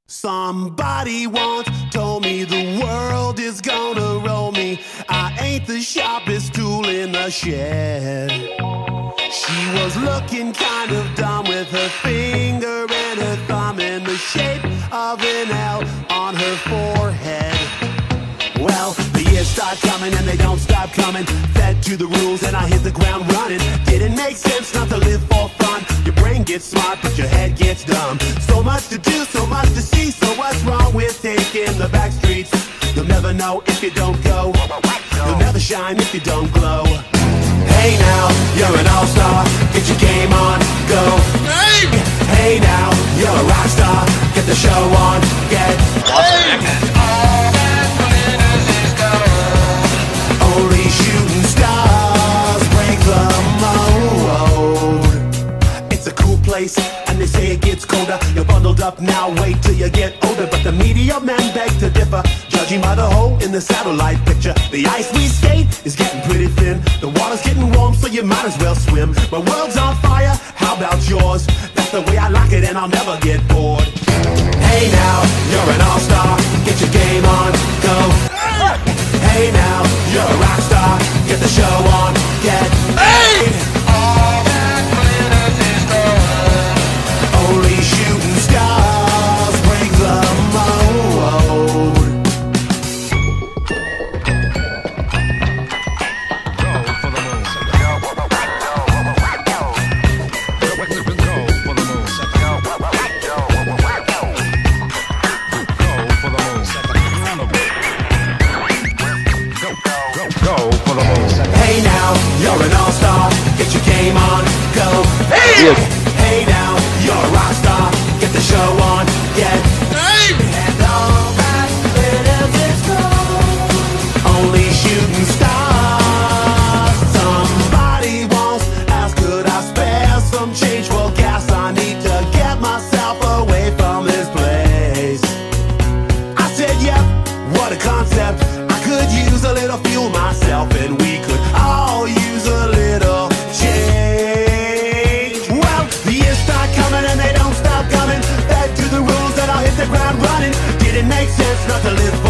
Somebody once told me the world is gonna roll me. I ain't the sharpest tool in the shed. She was looking kind of dumb with her finger and her thumb in the shape of an L on her forehead. Well, the years start coming and they don't stop coming. Fed to the rules and I hit the ground running. Didn't make sense not to live for fun. Your brain gets smart but your head gets dumb. So much to do, so much to see. So what's wrong with taking the back streets? You'll never know if you don't go. You'll never shine if you don't glow. Hey now, you're an all-star. Get your game on, go. Hey now, you're a rock star. Get the show on, get only shooting stars break the mold. It's a cool place, and they say it gets colder. You're bundled up now, wait till you get older. But the media men beg to differ, judging by the hole in the satellite picture. The ice we skate is getting pretty thin. The water's getting warm, so you might as well swim. My world's on fire, how about yours? That's the way I like it, and I'll never get bored. Hey now, you're an all-star. Get your game on, go. Hey now, you're a rock star. Get the show on, get paid. All that glitters is gold. Only shooting stars break the mold. Go for the moon. Go for the moon. Hey now, you're an all-star. Get your game on, go. Hey! Hey now, you're a rock star. Get the show on, get paid. And all that glitters is gold. Only shooting stars. Somebody once asked, could I spare some change for gas? I need to get myself away from this place. I said, yep, what a concept. I could use a little fuel myself, and we could all use a little change. Well, the years start coming and they don't stop coming. Back to the rules and I'll hit the ground running. Didn't make sense not to live